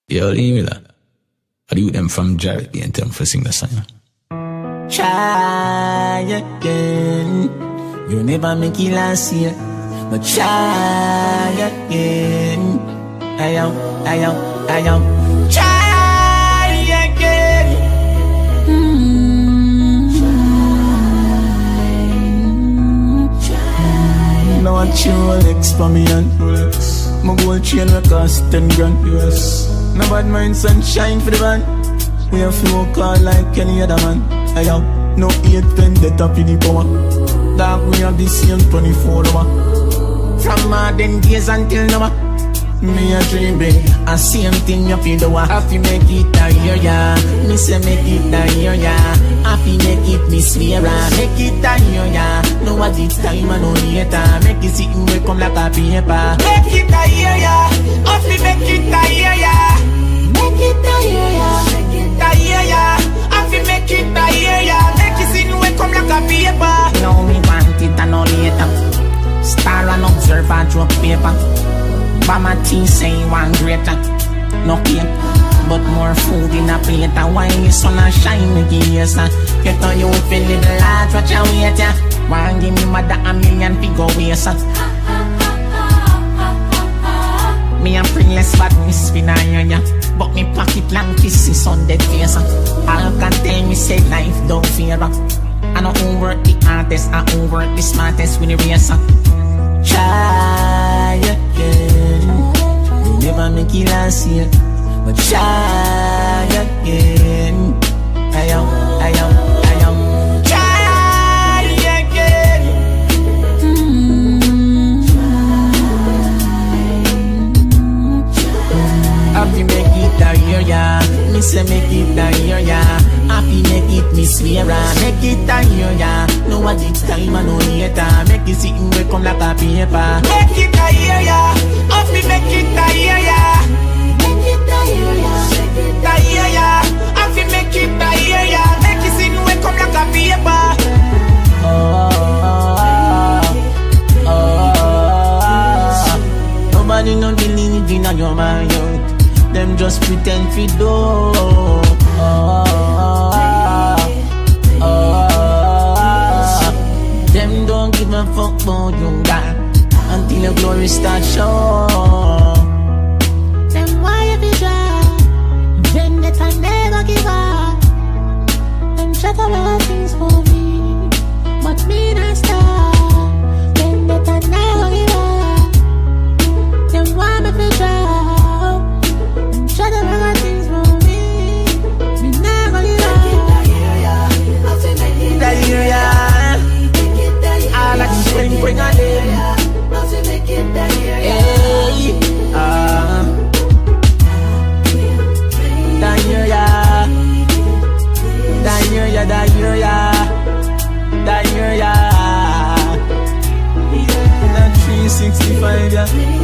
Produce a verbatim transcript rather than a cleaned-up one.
Yo, Milla, I do them from Jarrett and tell them for sing the song. Try again. You never make it last year, but try again. I am, I am, I am. Try again. Mm. Try. Now I chill Rolex for me and Rolex. My gold chain will cost ten grand. Yes. No bad mind, sunshine for the van. We have flow call like any other man. I have no eight pen that up in the power. Dark we have the same twenty-four hour. From modern days until now, me a dream big. A same thing you feel the wa. Happy make it a year, yeah. Me say make it a year, yeah. Happy make it me swear, make it a year, yeah. No what it's time and no later. Make it sit and come like a paper. Make it a year, yeah. Happy make it a year, yeah. Make it a year, yeah. Make it a year, yeah. Happy make it a year, yeah. Make it sit and come like a paper. Now me want it and no later. Star and observe and drop paper. Mama tea say one greater. No cake, but more food in a plate. Why the sun a shine me gears? Get on you feel little large, watch your weight, yeah. One give me mother a million figure waist. Me a princess but me spin iron, yeah. But me pocket long kisses on dead face. All can tell me say life don't fear. I know over the artist, I over the smartest with the racer. Try again. You never make it last year, but try again. I am, I am, I am. Try again. Mm-hmm. Happy make it a year, yeah. Me say make it a year, yeah. Happy make it me swear, make it a year, yeah. No what it's time and no later. Make it sit and come like a paper. Make it a year, yeah. Happy make it a year, yeah. Make it a year, yeah. Make it a year, yeah. Happy make it a year, yeah. Make it sit and come like a paper. Oh, oh, oh, oh. Nobody no believe in your mind. Them just pretend fi do. Oh, oh, oh, oh. Them don't give a fuck about you, God, until your glory start show. Them why you be dry? Them that I never give up. Them shut up all things for me, but me not stop. Them that I never give up. Them why me be dry? Shut up all things for me, me never give up. That year, yeah. I like to swing, bring a day. Hey, ah. That year, yeah. That year, yeah, that year, yeah. That year, yeah. That three sixty-five, yeah.